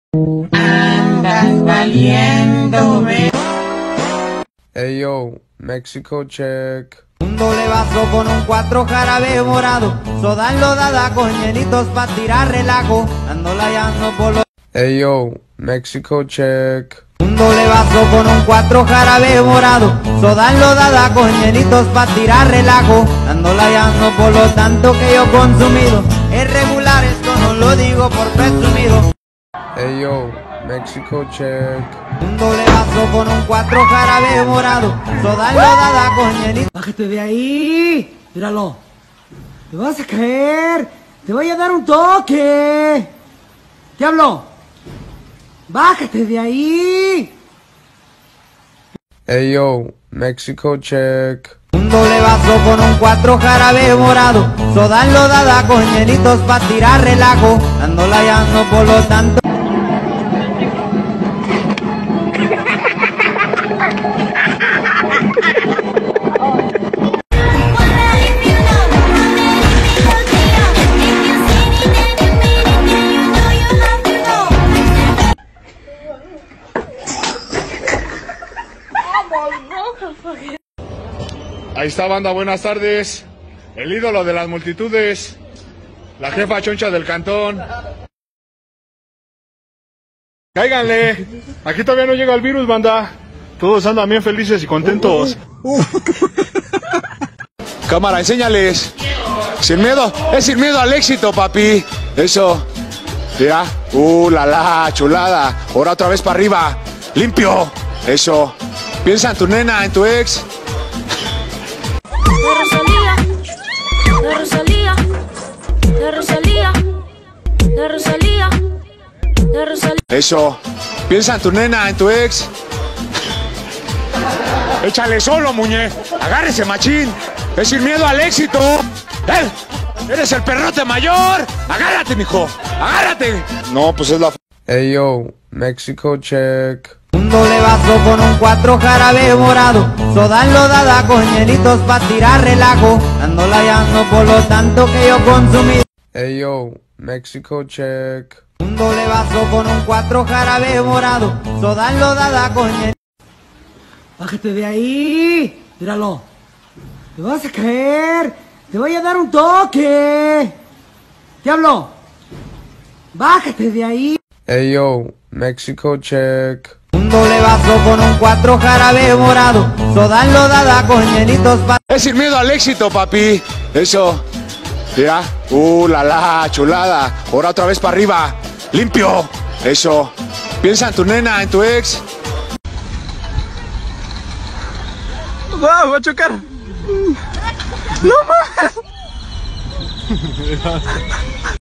Andas valiendo, ve. Hey yo, Mexico check. Un doble vaso con un 4 jarabe morado, soda enlodada con hielitos pa' tirar relajo, ando layando por los... Hey yo, Mexico check. Un doble vaso con un 4 jarabe morado, soda enlodada con hielitos pa' tirar relajo, ando layando por lo tanto que yo he consumido, es regular, esto no lo digo por presumido. Hey yo, Mexico check. Un doble vaso con un 4 jarabe morado, soda enlodada con hielitos... Bájate de ahí, míralo, te vas a caer, te voy a dar un toque. Diablo, bájate de ahí. Hey yo, Mexico check. Un doble vaso con un 4 jarabe morado, soda enlodada con hielitos pa' tirar relajo, ando layando por lo tanto... Ahí está, banda, buenas tardes. El ídolo de las multitudes, la jefa choncha del cantón. Cáiganle, aquí todavía no llega el virus, banda. Todos andan bien felices y contentos. Cámara, enséñales. Sin miedo, es sin miedo al éxito, papi. Eso. Ya. La chulada. Ahora otra vez para arriba. Limpio. Eso. Piensa en tu nena, en tu ex. De Rosalía, de Rosalía, de Rosalía, de Rosalía. Eso. Piensa en tu nena, en tu ex. Échale solo, muñe. Agárrese, machín. Es sin miedo al éxito. Eres el perrote mayor. Agárrate, mijo. Agárrate. No, pues es la... Hey yo, Mexico check. Un doble vaso con un 4 jarabe morado, soda enlodada con hielitos pa' tirar relajo, ando layando por lo tanto que yo he consumido. Hey yo, Mexico check. Un doble vaso con un 4 jarabe morado, soda enlodada con hielitos... Bájate de ahí, míralo, te vas a caer, te voy a dar un toque. Diablo, bájate de ahí. Hey yo, Mexico check. Un doble vaso con un 4 jarabe morado, soda enlodada con hielitos pa... Es sin miedo al éxito, papi. Eso. Ya. La chulada. Ahora otra vez para arriba. Limpio. Eso. Piensa en tu nena, en tu ex. ¡Wow! ¡Va a chocar! ¡No más!